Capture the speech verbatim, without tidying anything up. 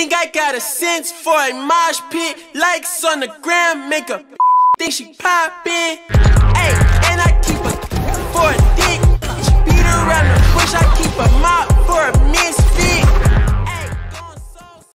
think I got a sense for a mosh pit. Likes on the gram make a think she poppin'. Ayy, and I